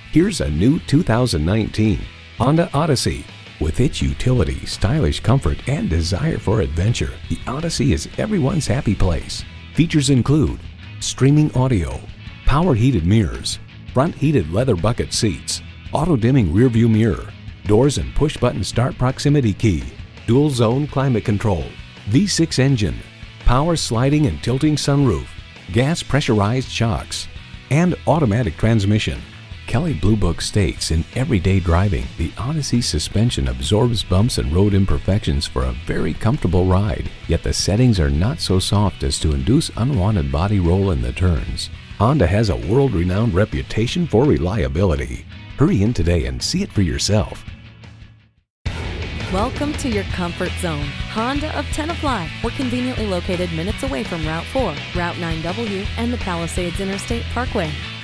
Here's a new 2019 Honda Odyssey. With its utility, stylish comfort, and desire for adventure, the Odyssey is everyone's happy place. Features include streaming audio, power heated mirrors, front heated leather bucket seats, auto dimming rear view mirror, doors and push button start proximity key, dual zone climate control, V6 engine, power sliding and tilting sunroof, gas pressurized shocks, and automatic transmission. Kelley Blue Book states in everyday driving, the Odyssey suspension absorbs bumps and road imperfections for a very comfortable ride, yet the settings are not so soft as to induce unwanted body roll in the turns. Honda has a world-renowned reputation for reliability. Hurry in today and see it for yourself. Welcome to your comfort zone. Honda of Tenafly. We're conveniently located minutes away from Route 4, Route 9W, and the Palisades Interstate Parkway.